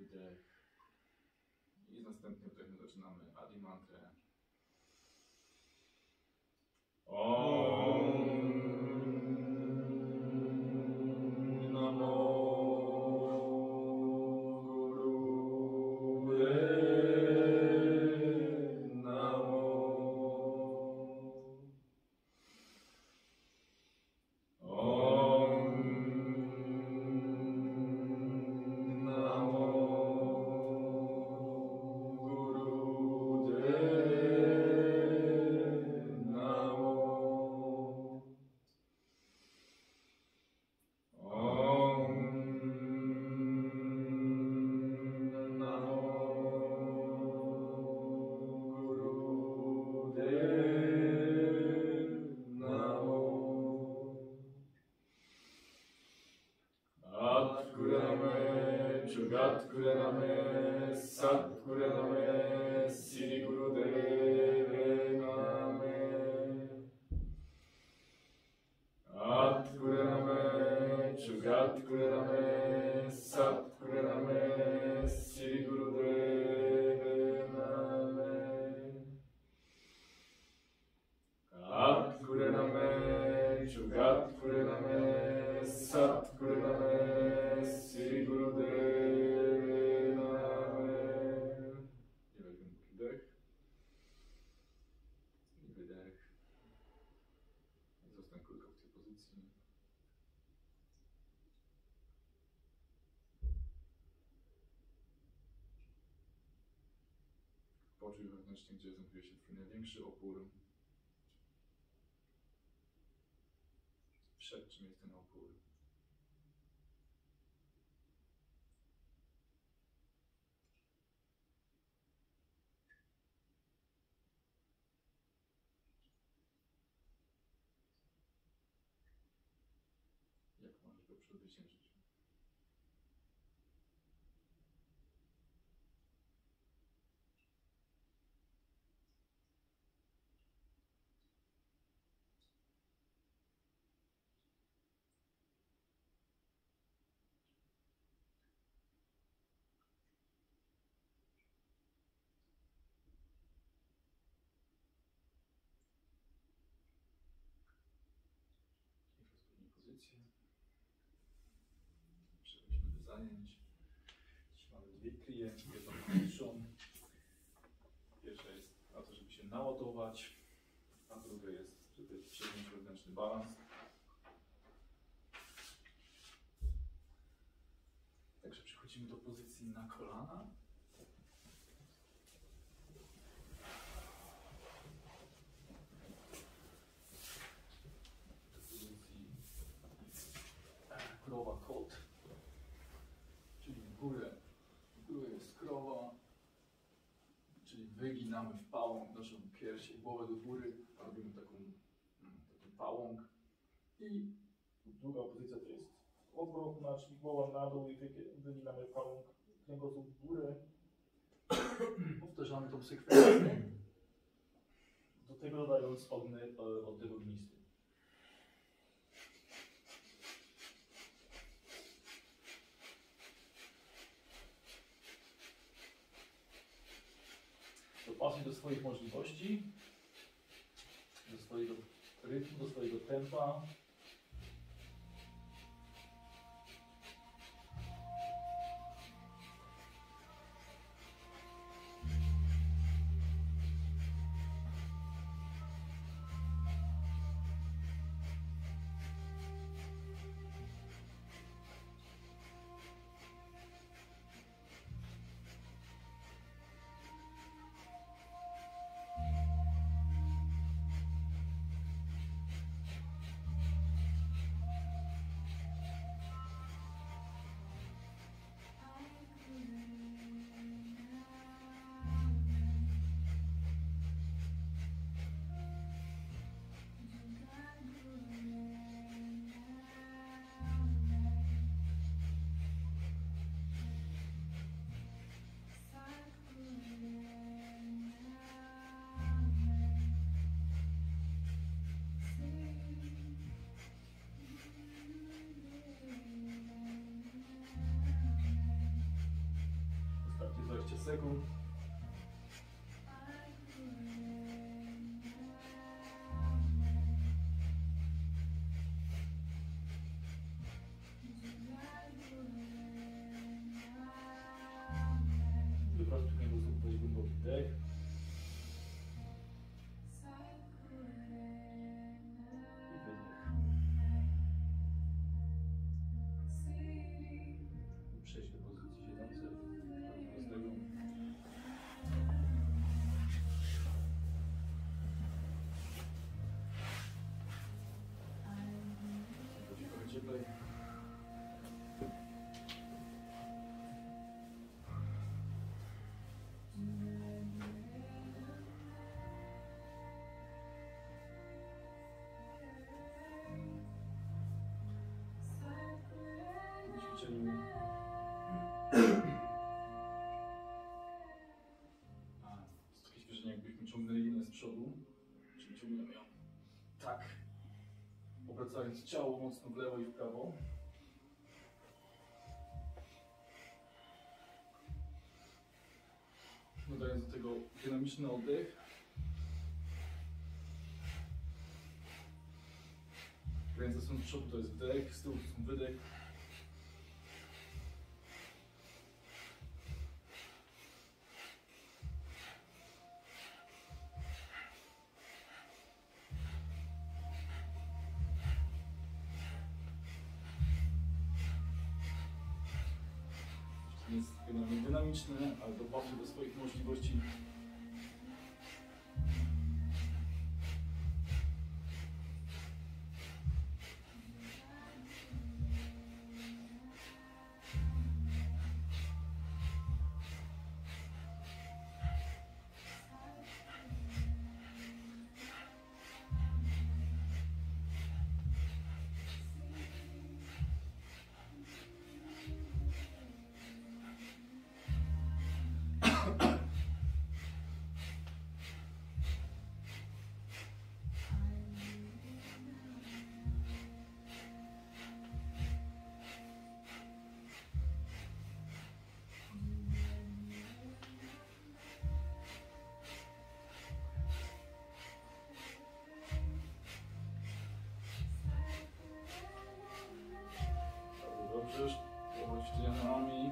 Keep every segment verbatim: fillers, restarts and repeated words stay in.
wydech. I z następnym wdechem zaczynamy Adi mantrę. Om Namo Guru Name Sat Guru Name Sri Guru Deve Name At Guru Name Chugat Guru Name Sat Guru Name Sri Guru Deve Name At Guru Name Chugat Guru Name Sat Guru Name Sri Guru Deve. Poczuj wewnętrznie, gdzie znajduje się twój największy opór. Przed czym jest ten opór? Jak możesz go przezwyciężyć? Pozycję. Przechodzimy do zajęć. Dziś mamy dwie klije, jedną niższą. Pierwsza jest na to, żeby się naładować, a druga jest, żeby przejąć wewnętrzny balans. Także przechodzimy do pozycji na kolana. Krowa kot, czyli w górę, w górę jest krowa, czyli wyginamy w pałąk naszą pierś i głowę do góry, robimy taką, taki pałąk. I druga pozycja to jest odwrót, znaczy głowa na dół i wyginamy pałąk, kręgosłup w górę. Powtarzamy tą sekwencję. Do tego dodając oddech ognisty. Dopasuj do swoich możliwości, do swojego rytmu, do swojego tempa. dwadzieścia sekund. Wyprostuj kręgosłup, weź głęboki wdech. Przejdź do pozycji siedzącej. Będzie trochę cieplej. W ćwiczeniu A, jest takie ćwiczenie, jakbyśmy ciągnęli linę z przodu, czyli ciągniemy ją tak, obracając ciało mocno w lewo i w prawo. Dodając do tego dynamiczny oddech. Ręce są z przodu, to jest wdech, z tyłu to są wydech. Jest generalnie dynamiczny, ale dopasuje do swoich możliwości. Dobrze, trochę ćwiczenia za nami.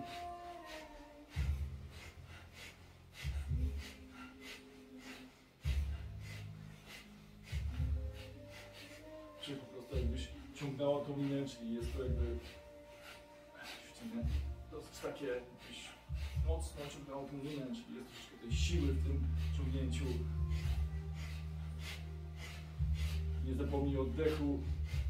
Czyli po prostu jakbyś ciągnęła tą linię, czyli jest to jakby ćwiczenie dosyć takie, jakbyś mocno ciągnęła tą linię, czyli jest troszeczkę tej siły w tym ciągnięciu. Nie zapomnij o oddechu.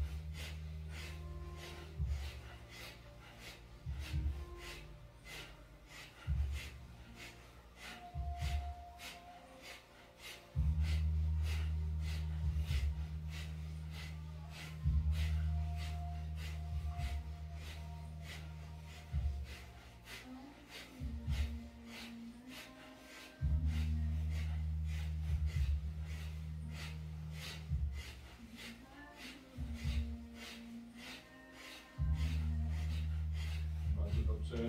Bardzo dobrze.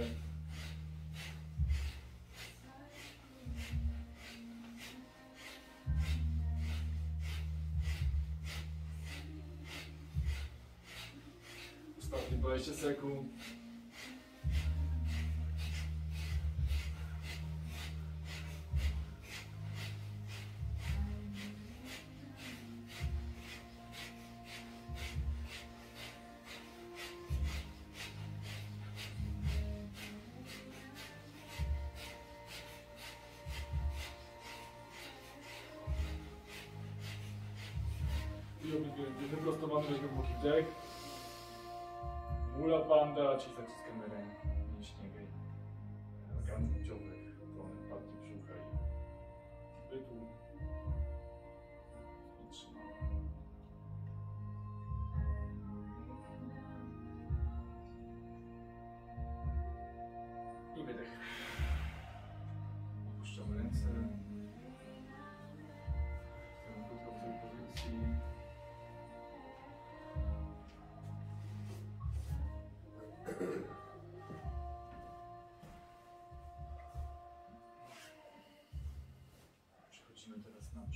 Ostatnie dwadzieścia sekund. I obydwie wyprostowany głęboki wdech. Mula Bandha, czyli zaciskamy rękę mięśniowej, organów płciowych, dolnej partii brzucha i bytu. I trzymamy. I wydech. Opuszczamy ręce. Stoimy krótko w tej pozycji.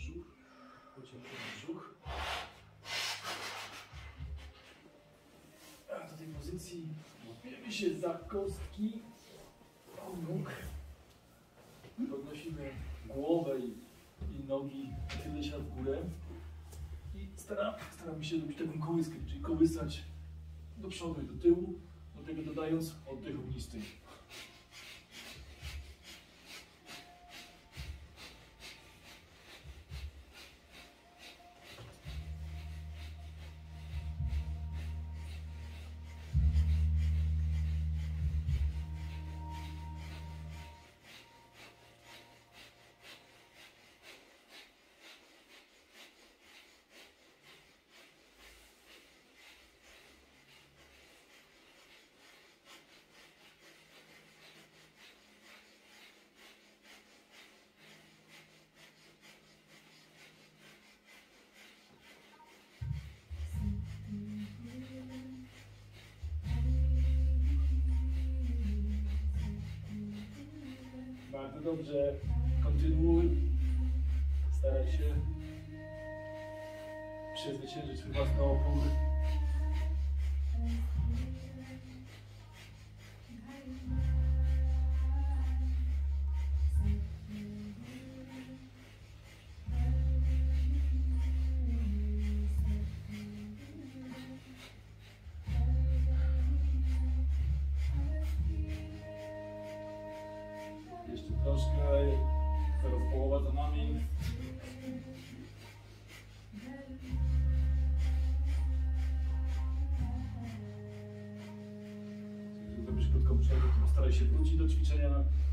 brzuch, pociągniemy brzuch. A do tej pozycji łapiemy się za kostki nóg. Podnosimy głowę i, i nogi tyle siat w górę. I staram, staramy się robić taką kołyskę, czyli kołysać do przodu i do tyłu, do tego dodając oddech ognisty. Bardzo dobrze, kontynuuj, staraj się przezwyciężyć swój własny opór. Jeszcze troszkę, zaraz połowa za nami. Jeżeli zrobisz krótką przerwę, to postaraj się wrócić do ćwiczenia.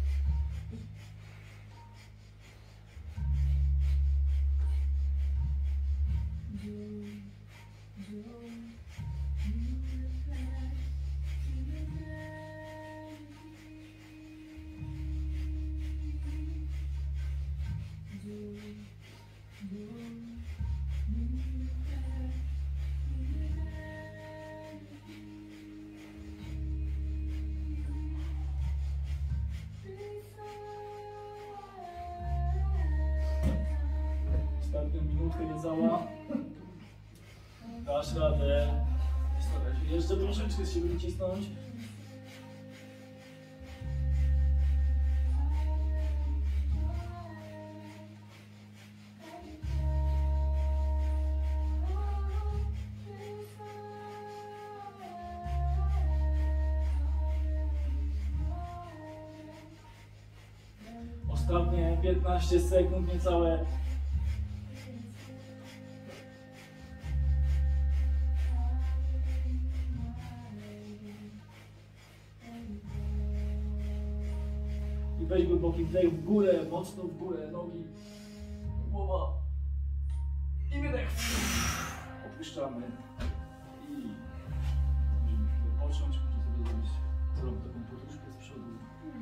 Ostatnią minutkę niecała. Dasz radę. Staraj się jeszcze troszeczkę z siebie wycisnąć. Ostatnie piętnaście sekund niecałe. I weź głęboki wdech w górę, mocno w górę, nogi, głowa i wydech. Opuszczamy i możemy chwilę począć, możemy sobie zrobić całą taką poduszkę z przodu.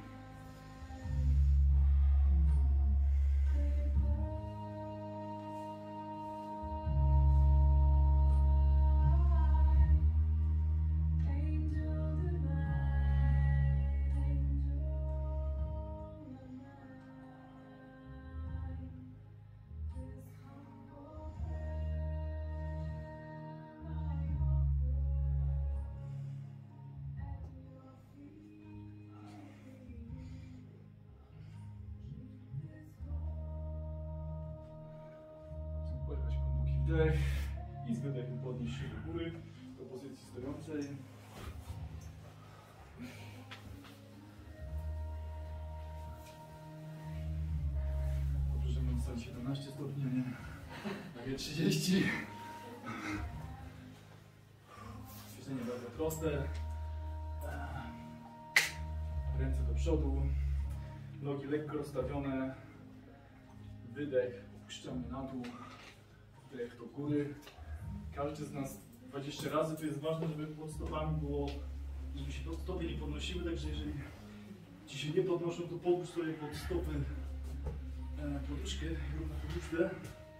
Weź głęboki wdech i z wydechem podnieś się do góry, do pozycji stojącej. Dobrze, że mam stać siedemnaście stopni, a nie takie trzydzieści. Ćwiczenie bardzo proste. Ręce do przodu, nogi lekko rozstawione, wydech, opuszczamy na dół. Wdech do góry. Każdy z nas dwadzieścia razy. To jest ważne, żeby pod stopami było, żeby się pod stopy nie podnosiły, także jeżeli ci się nie podnoszą, to podłóż sobie pod stopy e, poduszkę, równo poduszkę.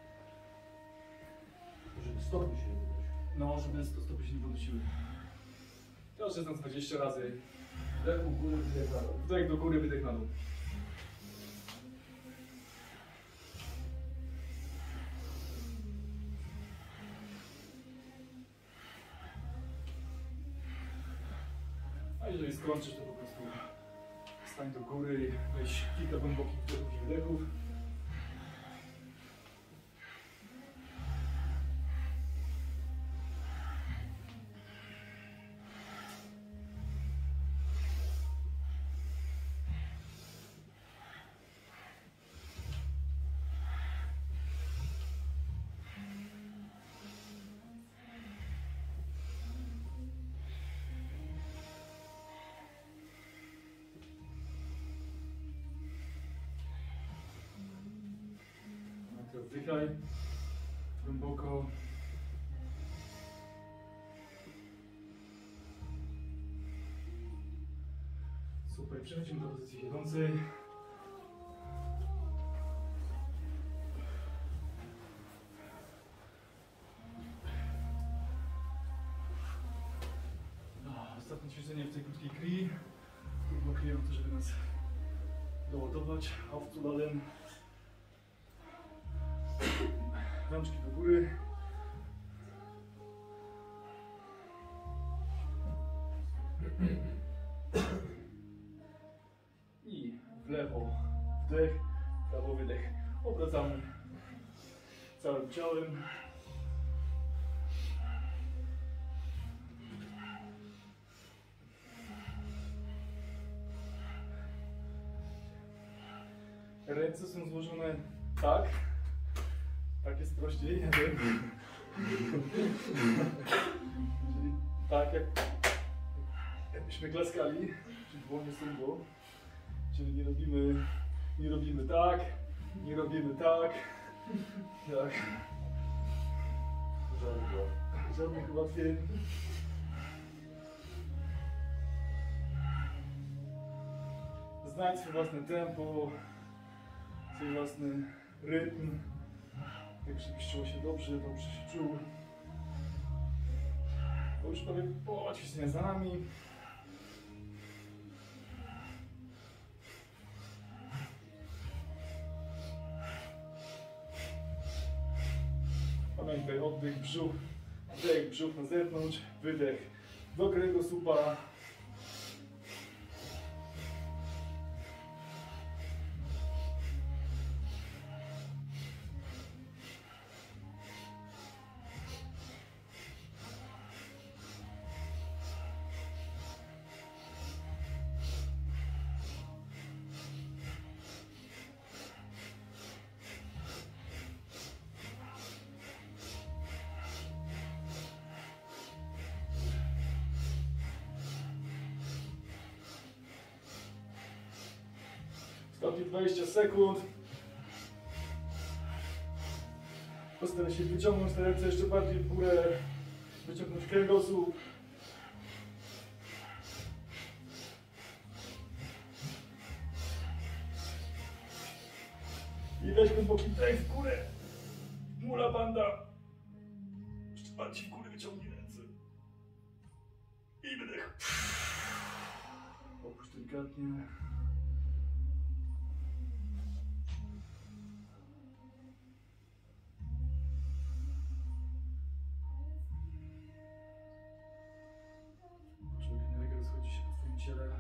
Żeby stopy się nie podnosiły. No, żeby stopy się nie podnosiły. Teraz jest nas dwadzieścia razy. Wdech do góry, wydech na dół. Wdech do góry, wydech na dół. skończysz, to po prostu stań do góry i weź kilka głębokich wdechów i wydechów. Wdychaj głęboko. Super, przechodzimy do pozycji siedzącej. No, ostatnie ćwiczenie w tej krótkiej kri. Kurwa kryją to, żeby nas doładować. Aufzuladen. Rączki do góry. I w lewo wdech, w prawo wydech. Obracamy całym ciałem. Ręce są złożone tak. Tak jest prościej, nie wiem. Czyli tak jak jakbyśmy klaskali, czyli dłonie są do. Czyli nie robimy, nie robimy tak, nie robimy tak, tak. Żadnych, żadnych ułatwień. Znajdź swój własne tempo, swój własny rytm. Jak żebyś czuł się dobrze, dobrze się czuł. Bo już prawie połowa ćwiczenia za nami. Pamiętaj, oddech, brzuch, wdech, brzuch na zewnątrz, wydech do kręgosłupa. Ostatnie dwadzieścia sekund. Postaraj się wyciągnąć te ręce jeszcze bardziej w górę. Wyciągnąć kręgosłup. I weź głęboki wdech w górę. Mula banda. Jeszcze bardziej w górę wyciągnij ręce. I wydech. Opuść delikatnie. Rozchodzi się po twoim ciele.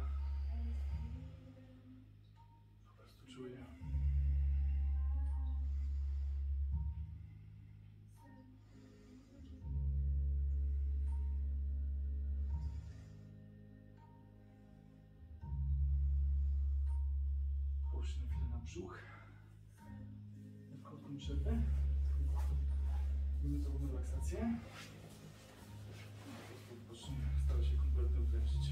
Po prostu czuję. Połóż się na chwilę na brzuch. Na krótką przerwę. Minutową relaksację. Po prostu staraj się kompletnie odwręczyć.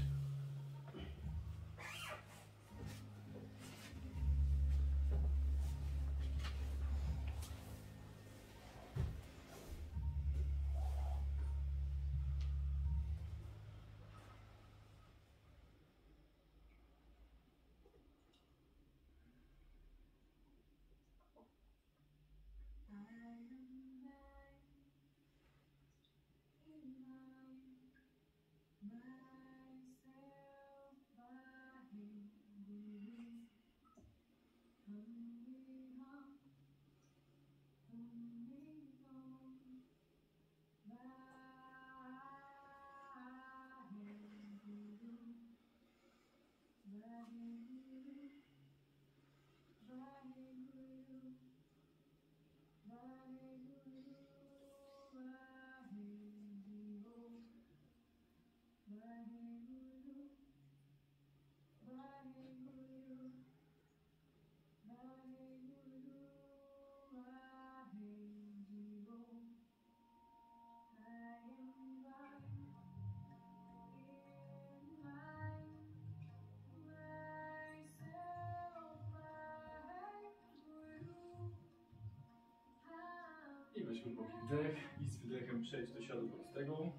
I weź głęboki wdech i z wydechem przejdź do siadu prostego.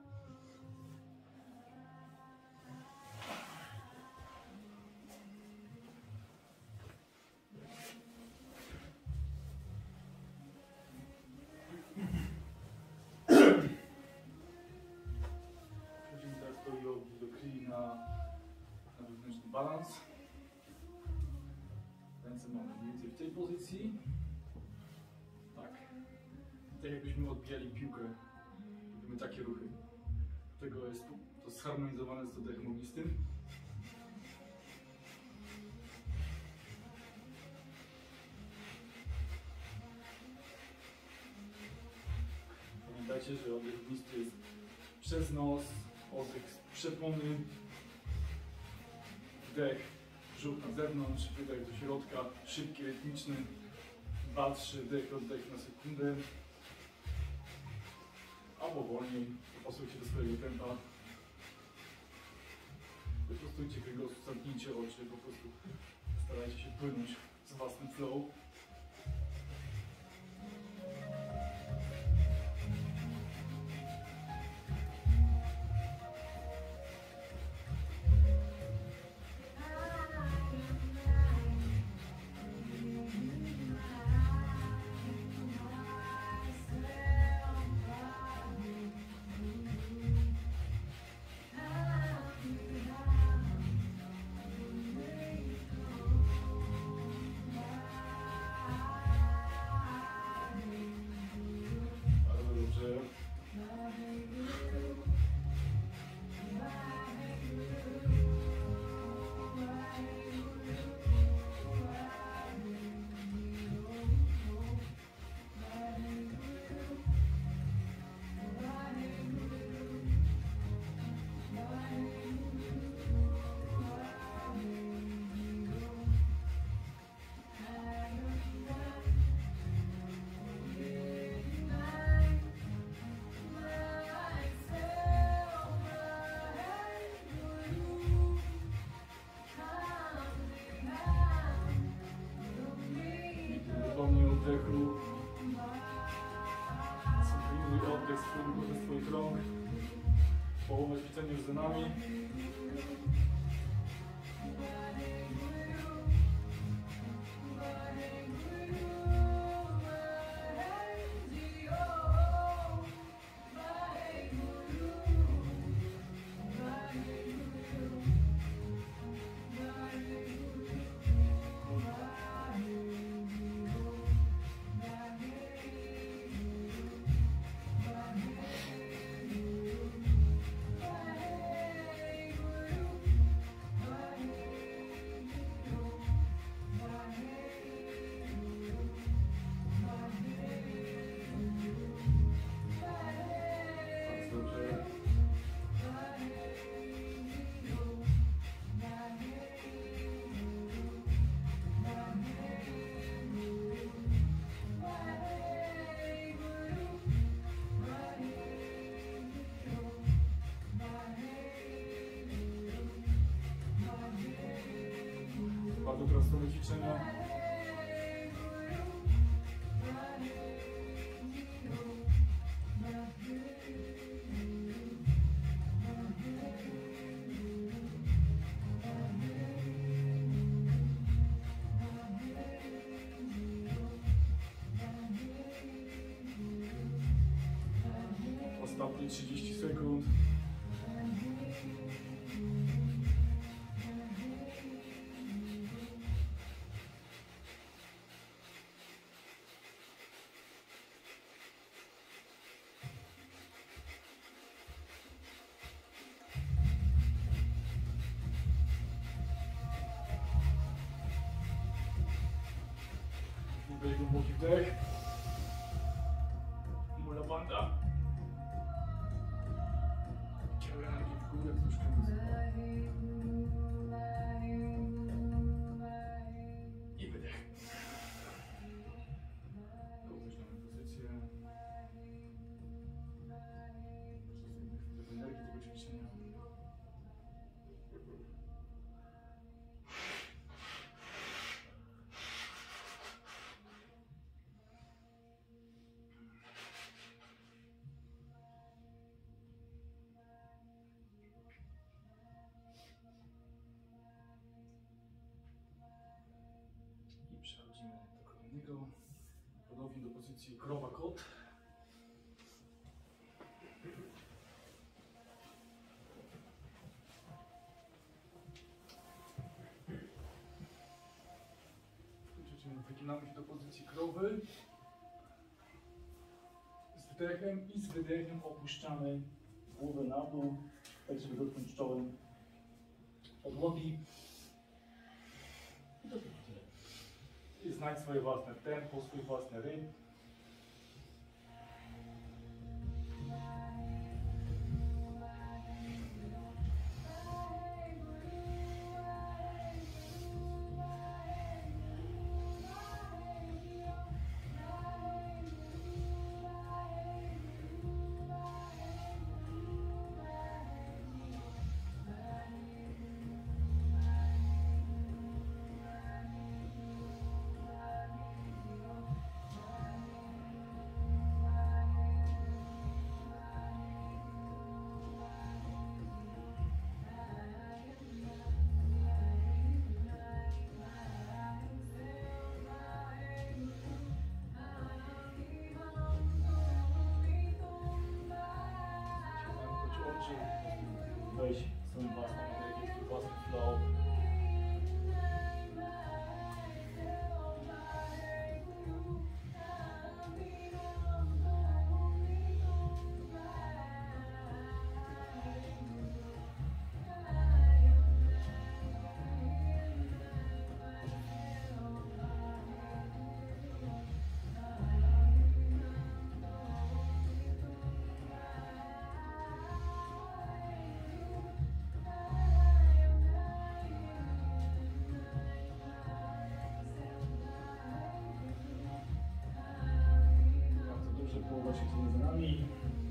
Przechodzimy teraz do jogi, do krii na, na wewnętrzny balans. Ręce mamy mniej więcej w tej pozycji. Tak. Tak jakbyśmy odbijali piłkę. Robimy takie ruchy. Tego jest to zharmonizowane z oddechem ognistym. Pamiętajcie, że oddech ognisty jest przez nos, oddech z przepony, wdech, brzuch na zewnątrz, wydech do środka, szybki, rytmiczny, dwa trzy wdech, oddech na sekundę, albo wolniej, dopasujcie do swojego tempa. Wyprostujcie kręgosłup, zamknijcie oczy, po prostu starajcie się płynąć z własnym flow. Oddechu. Cyklizuj oddech z swoich rąk. Połowę ćwiczenia już za nami. Bardzo proste ćwiczenia. Ostatnie trzydzieści sekund. Weź głęboki wdech. Mula banda. Ciało energii w górę, troszkę wysypa. I wydech. Określamy pozycję. Zostawimy chwilę energii tego ćwiczenia. I przechodzimy do kolejnego. Ponownie do pozycji krowa kot. Wyginamy się do pozycji krowy. Z wdechem i z wydechem opuszczamy głowę na dół, tak żeby dotknąć czołem podłogi. I to tyle. I znajdź swoje własne tempo, swój własny rytm. Weź swoją własną energię, swój własny flow. Połowa siedzimy za nami.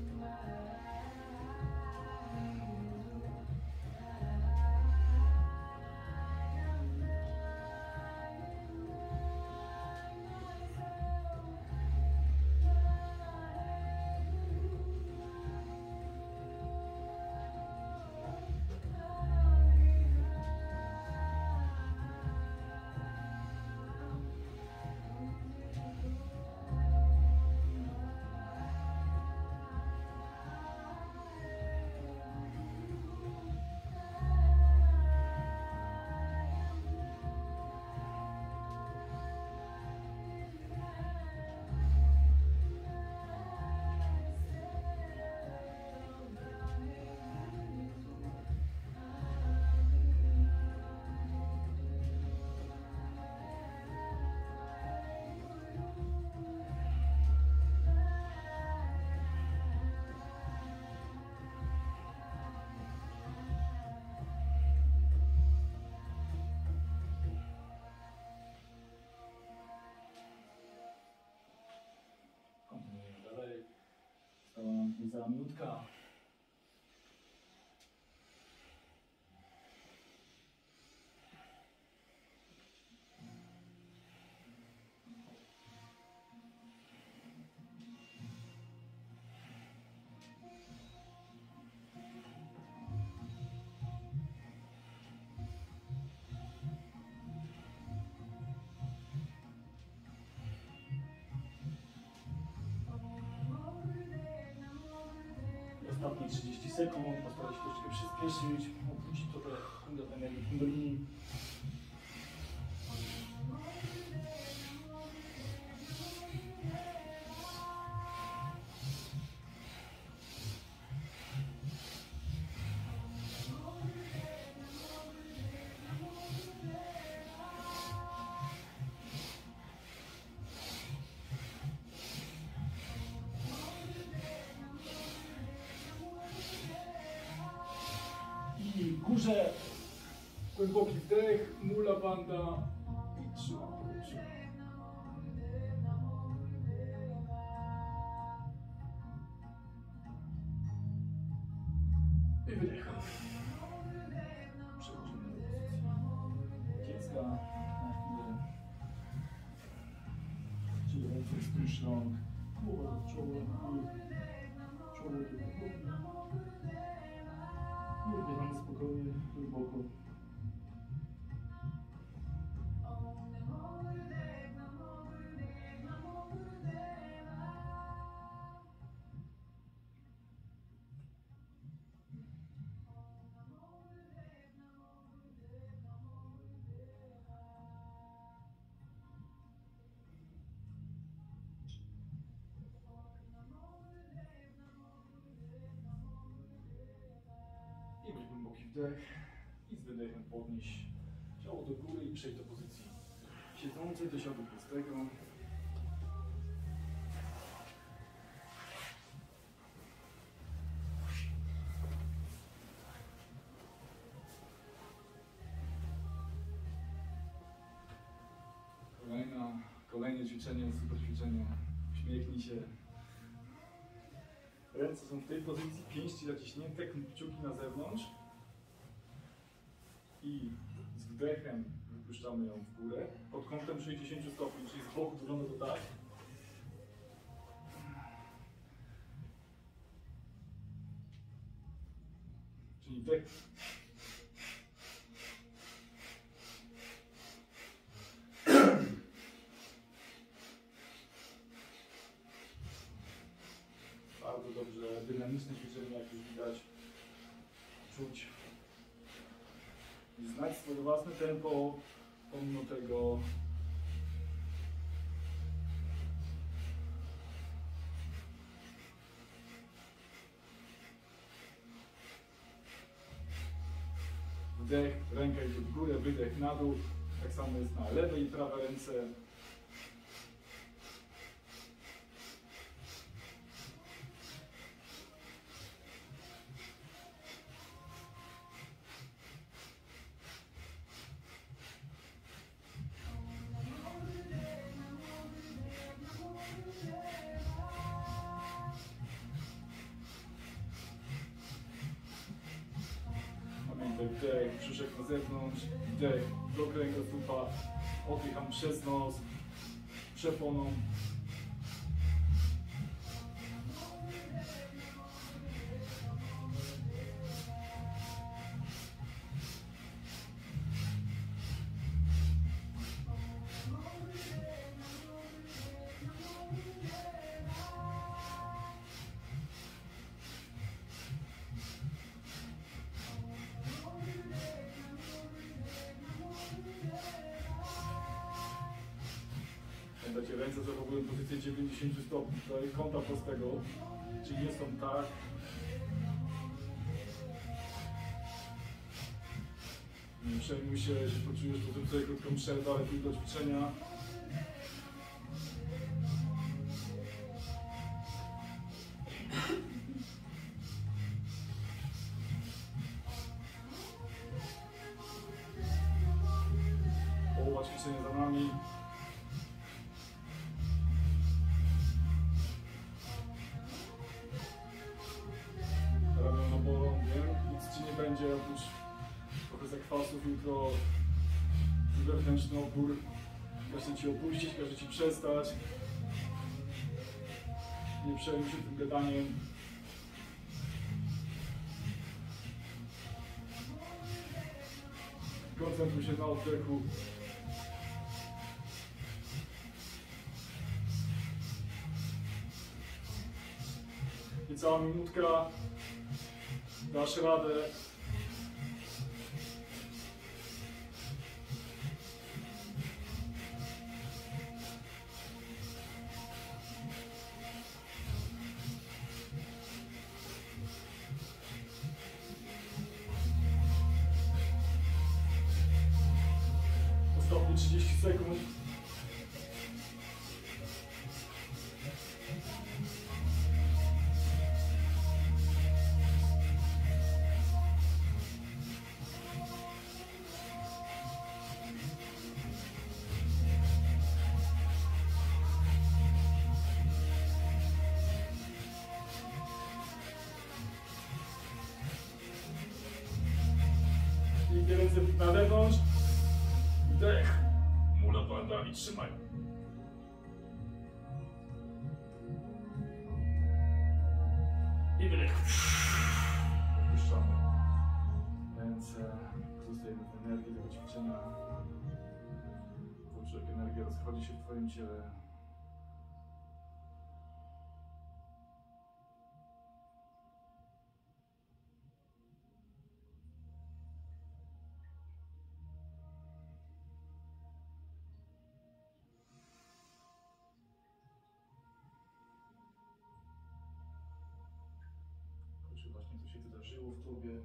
Została nam niecała minutka. Ostatnie trzydzieści sekund, postaraj się troszeczkę przyspieszyć, obrócić trochę do energii kundalini. głęboki wdech, mula banda i trzymam powietrze. I wydech. Przechodzimy do pozycji dziecka na chwilę. Czyli ręce wzdłuż rąk, głowa do czoła, czoło do głowy. I oddychamy spokojnie, głęboko. I weź głęboki wdech i z wydechem podnieś ciało do góry i przejść do pozycji siedzącej do siadu prostego. Kolejna, kolejne ćwiczenie, super ćwiczenie. Uśmiechnij się. Ręce są w tej pozycji, pięści zaciśnięte, kciuki na zewnątrz. I z wdechem wypuszczamy ją w górę pod kątem sześćdziesiąt stopni, czyli z boku wygląda to tak. Czyli wdech. Bardzo dobrze, dynamiczne ćwiczenie, jak już widać, czuć i znać swoje własne tempo, pomimo tego wdech, ręka idzie w górę, wydech na dół, tak samo jest na lewej i prawej ręce. Wdech, brzuszek na zewnątrz, wdech do kręgosłupa, oddycham przez nos, przeponą. Pamiętajcie, ręce zachowują pozycję dziewięćdziesiąt stopni, to jest kąta prostego, czyli nie są tak. Nie przejmuj się, jeśli poczujesz, to zrób sobie krótką przerwę, ale pójdź do ćwiczenia. Połowa ćwiczenia za nami. Ramiona bolą, wiem, nic ci nie będzie, oprócz trochę zakwasów jutro, wewnętrzny opór. Każe ci opuścić, każe ci przestać. Nie przejmuj się tym gadaniem. Koncentruj się na oddechu. I cała minutka. Dasz radę. Ostatnie trzydzieści sekund. Drugie ręce na zewnątrz. Wdech. Mula Bandha i trzymaj. I wydech. Opuszczamy. Ręce. Zostajemy w energii tego ćwiczenia. Poczuj, jak energia rozchodzi się w twoim ciele. Poczuj właśnie, co się wydarzyło w tobie.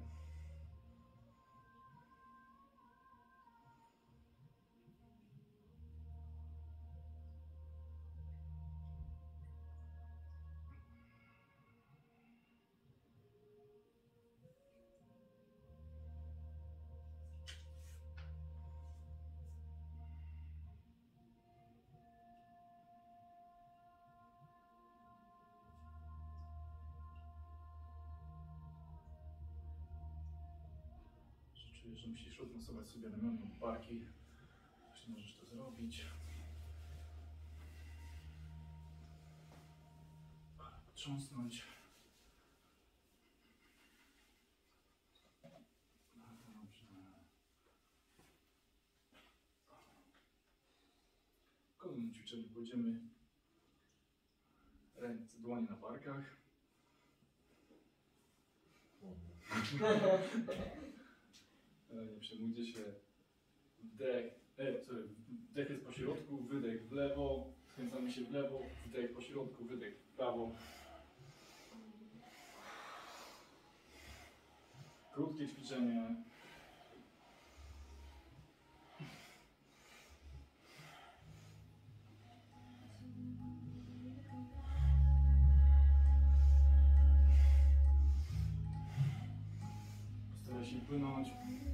Czujesz, że musisz odmasować sobie ramiona lub barki. Jeśli możesz to zrobić. Potrząsnąć. Dobrze. W kolejnym ćwiczeniu pójdziemy ręce, dłonie na barkach. Nie przejmujcie się. Wdech, e, sorry, wdech jest po środku, wydech w lewo, skręcamy się w lewo, wdech po środku, wydech w prawo. Krótkie ćwiczenie. Postaraj się płynąć.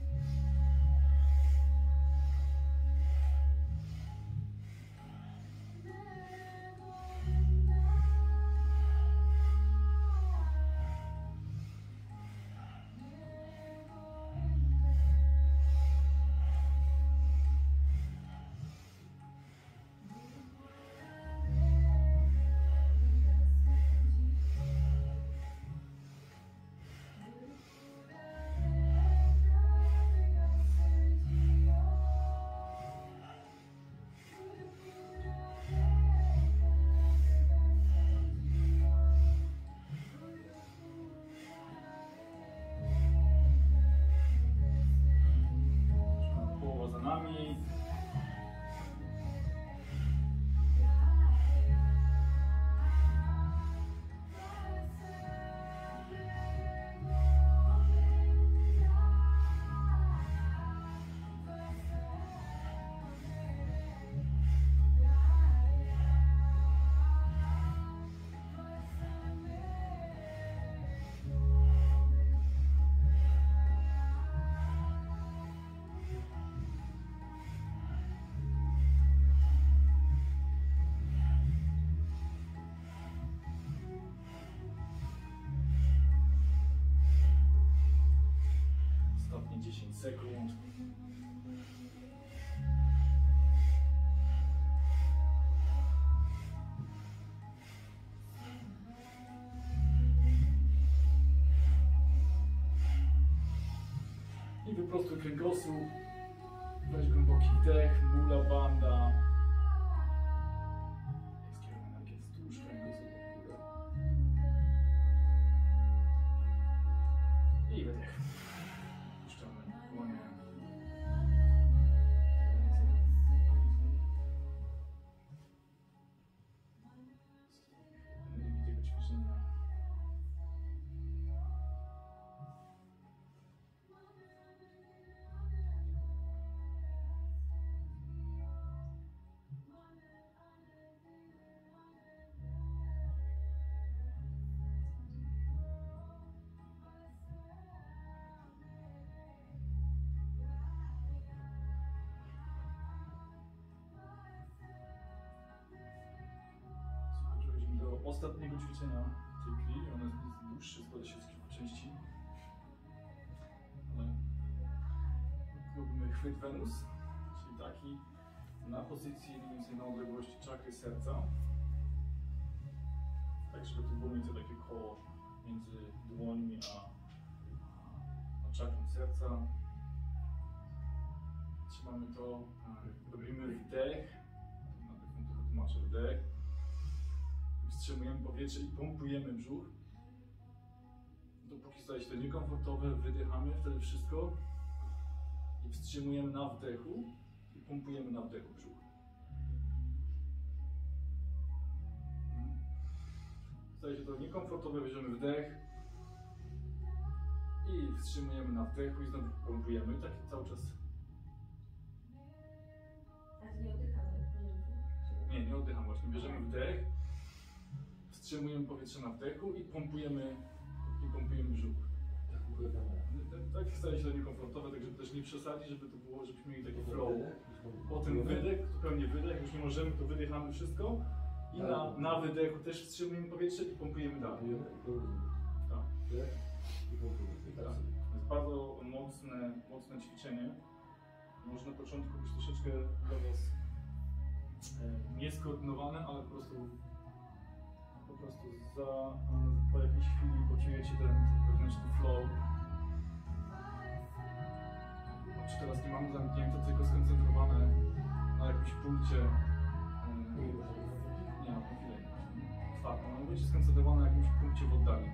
dziesięć sekund. I wyprostuj kręgosłup. Weź głęboki wdech, Mula Bandha. Skieruj energię wzdłuż kręgosłupa w górę. I wydech. Puszczamy dłonie. Energii tego ćwiczenia. Przechodzimy do ostatniego ćwiczenia tej kli. Ono jest dłuższe, składa się z kilku części. Ale chwyt Wenus, czyli taki na pozycji mniej więcej na odległości czakry serca. Tak, żeby to było mniej więcej takie koło między dłońmi a, a czakrą serca. Trzymamy to, robimy wdech, najpierw to wytłumaczę, wdech. Wstrzymujemy powietrze i pompujemy brzuch. Dopóki staje się to niekomfortowe, wydychamy wtedy wszystko i wstrzymujemy na wdechu i pompujemy na wdechu brzuch. Staje się to niekomfortowe, bierzemy wdech i wstrzymujemy na wdechu i znowu pompujemy. I tak cały czas. A nie oddychamy? Nie, nie oddycham właśnie. Bierzemy wdech, wstrzymujemy powietrze na wdechu i pompujemy, i pompujemy brzuch. Tak staje się to niekomfortowe, tak żeby też nie przesadzić, żeby to było, żebyśmy mieli taki flow. Potem wydech, zupełnie wydech, jak już nie możemy, to wydychamy wszystko. I na, na wydechu też wstrzymujemy powietrze i pompujemy dalej. Tak. Tak. To jest bardzo mocne, mocne ćwiczenie. Może na początku być troszeczkę dla Was e, nieskoordynowane, ale po prostu po prostu za, po jakiejś chwili poczujecie ten wewnętrzny flow. Oczy teraz nie mamy zamknięte, tylko skoncentrowane na jakimś punkcie. E, nie, na chwilę. Otwarte. No, będziecie skoncentrowane na jakimś punkcie w oddali.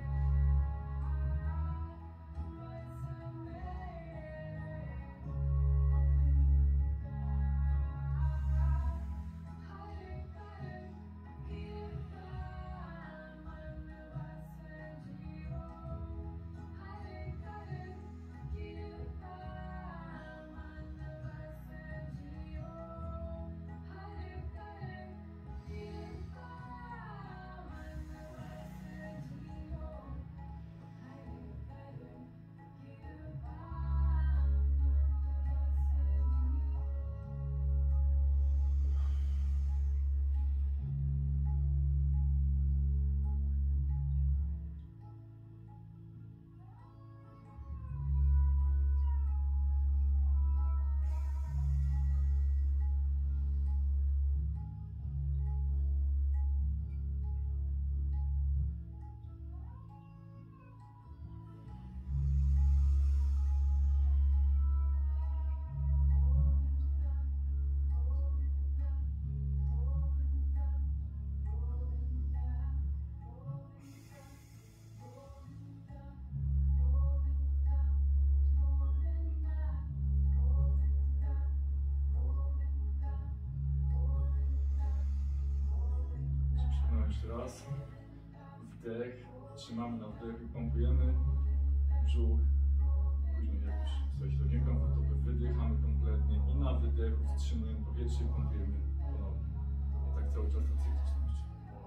Jeszcze raz. Wdech. Trzymamy na wdechu i pompujemy brzuch. Później jak już coś to niekomfortowe, wydychamy kompletnie i na wydechu wstrzymujemy powietrze i pompujemy ponownie. I tak cały czas ta cykliczność.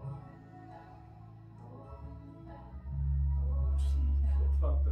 Oczy są na chwilę otwarte.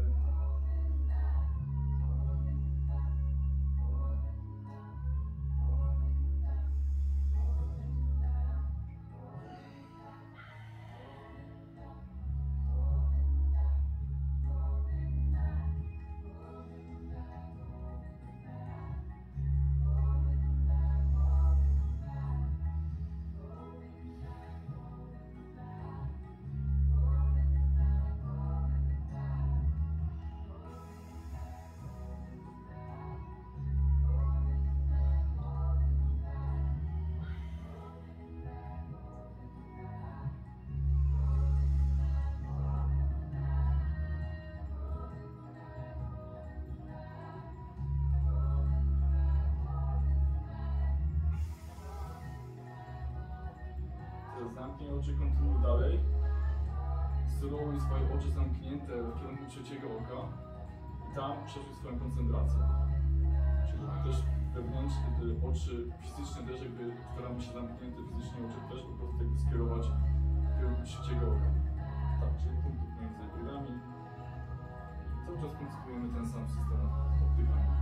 Zamknij oczy, kontynuuj dalej. Zrób swoje oczy zamknięte w kierunku trzeciego oka i tam przesuń swoją koncentrację. Czyli też wewnętrzne te oczy fizyczne też jakby staramy się zamknięte fizycznie oczy też po prostu jakby skierować w kierunku trzeciego oka. Tak, czyli punktów między brwiami. I cały czas koncentrujemy ten sam system oddychania.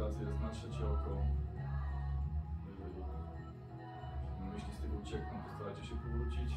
koncentracja jest na trzecie oko. Jeżeli myśli z tego uciekną, to starajcie się powrócić.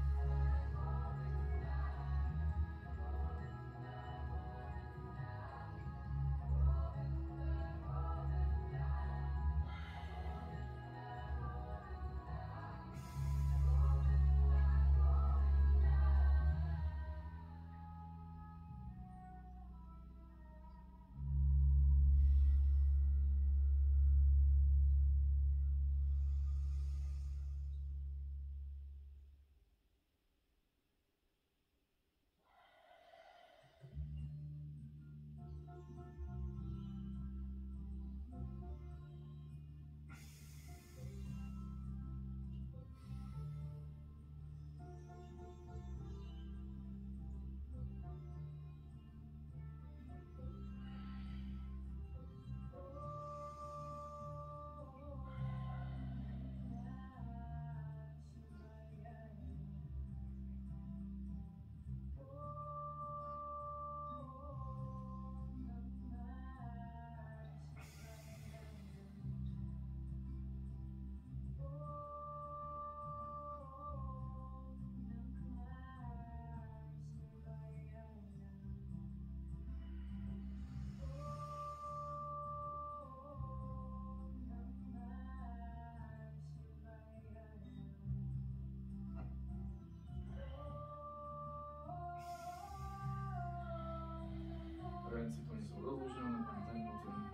Ręce to nie są rozluźnione, pamiętajmy o tym.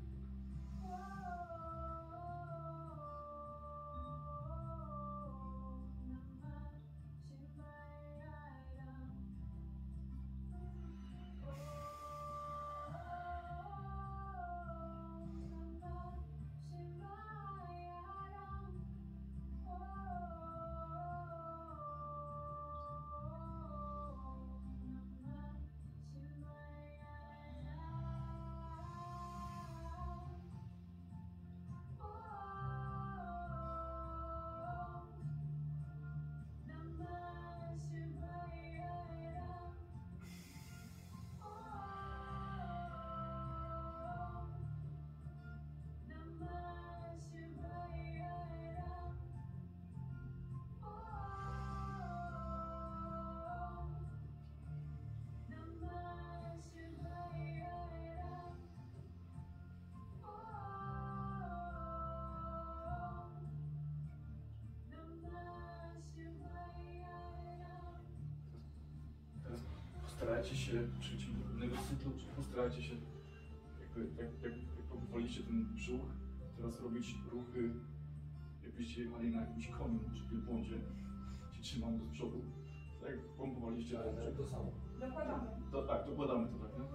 Postarajcie się przejść do innego cyklu, czyli postarajcie się, jakby, jak, jak, jak powolicie ten brzuch, teraz robić ruchy, jakbyście jechali na jakimś koniu czy wielbłądzie, się trzymamy do przodu, tak jak pompowaliście ten brzuch. To samo. Dokładamy. To, tak, dokładamy to tak, nie?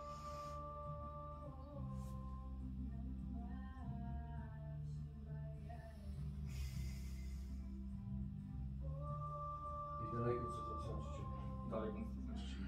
I dalej koncentracja na życiu. Dalej koncentracja się.